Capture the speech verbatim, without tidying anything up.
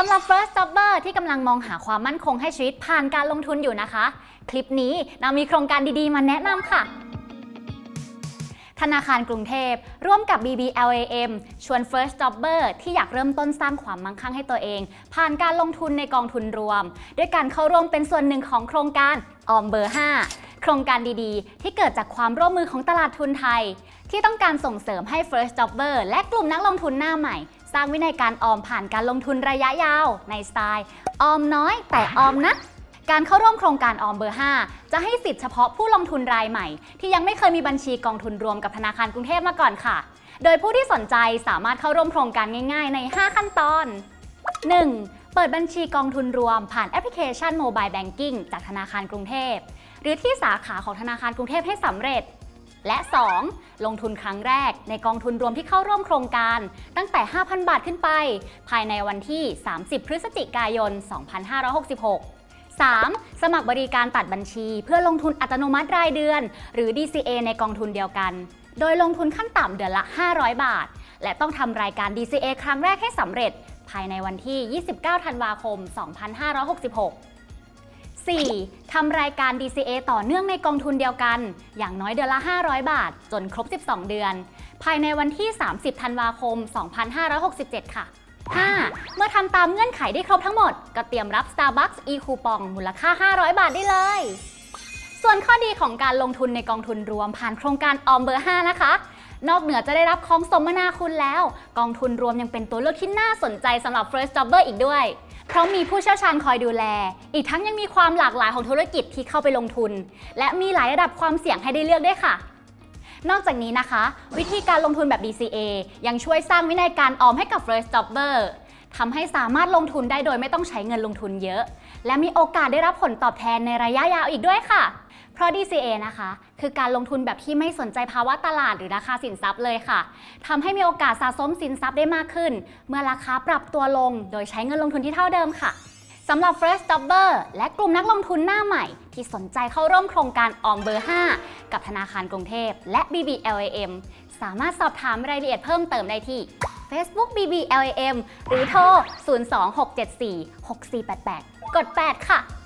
สำหรับ First Jobber ที่กำลังมองหาความมั่นคงให้ชีวิตผ่านการลงทุนอยู่นะคะคลิปนี้เรามีโครงการดีๆมาแนะนำค่ะธนาคารกรุงเทพร่วมกับ บี บี แอล เอ เอ็ม ชวน First Jobber ที่อยากเริ่มต้นสร้างความมั่งคั่งให้ตัวเองผ่านการลงทุนในกองทุนรวมด้วยการเข้าร่วมเป็นส่วนหนึ่งของโครงการออมเบอร์ ห้า โครงการดีๆที่เกิดจากความร่วมมือของตลาดทุนไทยที่ต้องการส่งเสริมให้ First Jobber และกลุ่มนักลงทุนหน้าใหม่สร้างวินัยการออมผ่านการลงทุนระยะยาวในสไตล์ออมน้อยแต่ออมนะการเข้าร่วมโครงการออมเบอร์ ห้า จะให้สิทธิเฉพาะผู้ลงทุนรายใหม่ที่ยังไม่เคยมีบัญชีกองทุนรวมกับธนาคารกรุงเทพมาก่อนค่ะโดยผู้ที่สนใจสามารถเข้าร่วมโครงการง่ายๆในห้าขั้นตอน หนึ่ง เปิดบัญชีกองทุนรวมผ่านแอปพลิเคชัน Mobile Banking จากธนาคารกรุงเทพหรือที่สาขาของธนาคารกรุงเทพให้สำเร็จและ สอง ลงทุนครั้งแรกในกองทุนรวมที่เข้าร่วมโครงการตั้งแต่ ห้าพัน บาทขึ้นไปภายในวันที่ สามสิบ พฤศจิกายน สองพันห้าร้อยหกสิบหก สาม สมัครบริการตัดบัญชีเพื่อลงทุนอัตโนมัติรายเดือนหรือ ดี ซี เอ ในกองทุนเดียวกันโดยลงทุนขั้นต่ำเดือนละ ห้าร้อย บาทและต้องทำรายการ ดี ซี เอ ครั้งแรกให้สำเร็จภายในวันที่ ยี่สิบเก้า ธันวาคม สองพันห้าร้อยหกสิบหกสี่ ทำรายการ ดี ซี เอ ต่อเนื่องในกองทุนเดียวกันอย่างน้อยเดือนละ ห้าร้อย บาทจนครบ สิบสอง เดือนภายในวันที่ สามสิบ ธันวาคม สองพันห้าร้อยหกสิบเจ็ด ค่ะ ห้า เมื่อทำตามเงื่อนไขได้ครบทั้งหมดก็เตรียมรับ Starbucks e-coupon มูลค่า ห้าร้อย บาทได้เลยส่วนข้อดีของการลงทุนในกองทุนรวมผ่านโครงการออมเบอร์ ห้า นะคะนอกเหนือจะได้รับของสมนาคุณแล้วกองทุนรวมยังเป็นตัวเลือกที่น่าสนใจสำหรับ First Jobber อีกด้วยเพราะมีผู้เชี่ยวชาญคอยดูแลอีกทั้งยังมีความหลากหลายของธุรกิจที่เข้าไปลงทุนและมีหลายระดับความเสี่ยงให้ได้เลือกด้วยค่ะนอกจากนี้นะคะวิธีการลงทุนแบบ ดี ซี เอ ยังช่วยสร้างวินัยการออมให้กับ First Jobber ทำให้สามารถลงทุนได้โดยไม่ต้องใช้เงินลงทุนเยอะและมีโอกาสได้รับผลตอบแทนในระยะยาวอีกด้วยค่ะเพราะ ดี ซี เอ นะคะคือการลงทุนแบบที่ไม่สนใจภาวะตลาดหรือราคาสินทรัพย์เลยค่ะทำให้มีโอกาสสะสมสินทรัพย์ได้มากขึ้นเมื่อราคาปรับตัวลงโดยใช้เงินลงทุนที่เท่าเดิมค่ะสำหรับ First Jobber และกลุ่มนักลงทุนหน้าใหม่ที่สนใจเข้าร่วมโครงการออมเบอร์ ห้า กับธนาคารกรุงเทพและ บี บี แอล เอ เอ็ม สามารถสอบถามรายละเอียดเพิ่มเติมได้ที่ Facebook บี บี แอล เอ เอ็ม หรือโทร ศูนย์ สอง หก เจ็ด สี่ หก สี่ แปด แปด กด แปด ค่ะ